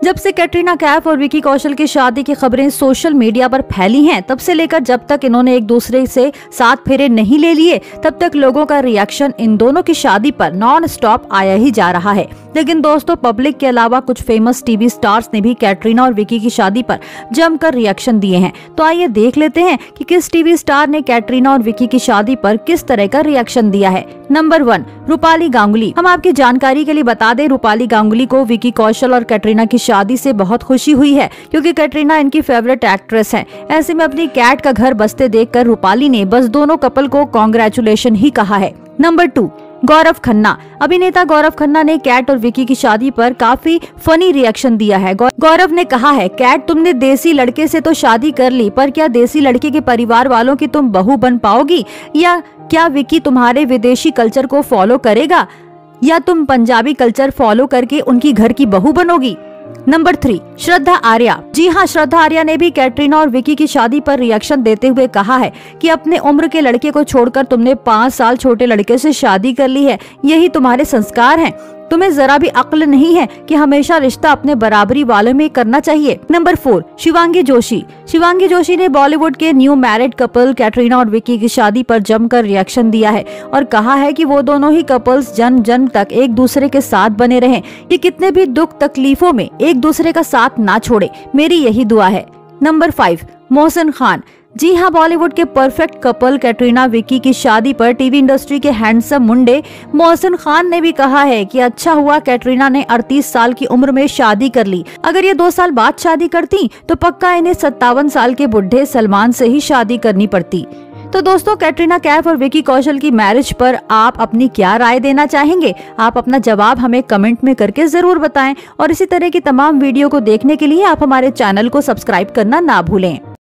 जब से कैटरीना कैफ और विकी कौशल की शादी की खबरें सोशल मीडिया पर फैली हैं, तब से लेकर जब तक इन्होंने एक दूसरे से 7 फेरे नहीं ले लिए, तब तक लोगों का रिएक्शन इन दोनों की शादी पर नॉन स्टॉप आया ही जा रहा है। लेकिन दोस्तों, पब्लिक के अलावा कुछ फेमस टीवी स्टार्स ने भी कैटरीना और विकी की शादी पर जमकर रिएक्शन दिए हैं। तो आइए देख लेते हैं कि किस टीवी स्टार ने कैटरीना और विकी की शादी पर किस तरह का रिएक्शन दिया है। नंबर 1, रूपाली गांगुली। हम आपकी जानकारी के लिए बता दें, रूपाली गांगुली को विकी कौशल और कैटरीना की शादी से बहुत खुशी हुई है, क्योंकि कैटरीना इनकी फेवरेट एक्ट्रेस है। ऐसे में अपनी कैट का घर बसते देखकर रूपाली ने बस दोनों कपल को कांग्रेचुलेशन ही कहा है। नंबर 2, गौरव खन्ना। अभिनेता गौरव खन्ना ने कैट और विकी की शादी पर काफी फनी रिएक्शन दिया है। गौरव ने कहा है, कैट तुमने देसी लड़के से तो शादी कर ली, पर क्या देसी लड़के के परिवार वालों की तुम बहू बन पाओगी? या क्या विकी तुम्हारे विदेशी कल्चर को फॉलो करेगा, या तुम पंजाबी कल्चर फॉलो करके उनकी घर की बहू बनोगी? नंबर 3, श्रद्धा आर्या। जी हाँ, श्रद्धा आर्या ने भी कैटरीना और विकी की शादी पर रिएक्शन देते हुए कहा है कि अपने उम्र के लड़के को छोड़कर तुमने 5 साल छोटे लड़के से शादी कर ली है। यही तुम्हारे संस्कार हैं। तुम्हें जरा भी अक्ल नहीं है कि हमेशा रिश्ता अपने बराबरी वालों में करना चाहिए। नंबर 4, शिवांगी जोशी। शिवांगी जोशी ने बॉलीवुड के न्यू मैरिड कपल कैटरीना और विकी की शादी पर जमकर रिएक्शन दिया है और कहा है कि वो दोनों ही कपल्स जन्म जन्म तक एक दूसरे के साथ बने रहें, कि कितने भी दुख तकलीफों में एक दूसरे का साथ ना छोड़े, मेरी यही दुआ है। नंबर 5, मोहसिन खान। जी हाँ, बॉलीवुड के परफेक्ट कपल कैटरीना विकी की शादी पर टीवी इंडस्ट्री के हैंडसम मुंडे मोहसिन खान ने भी कहा है कि अच्छा हुआ कैटरीना ने 38 साल की उम्र में शादी कर ली। अगर ये 2 साल बाद शादी करती तो पक्का इन्हें 57 साल के बुढ़े सलमान से ही शादी करनी पड़ती। तो दोस्तों, कैटरीना कैफ और विकी कौशल की मैरिज पर आप अपनी क्या राय देना चाहेंगे? आप अपना जवाब हमें कमेंट में करके जरूर बताएं और इसी तरह की तमाम वीडियो को देखने के लिए आप हमारे चैनल को सब्सक्राइब करना ना भूलें।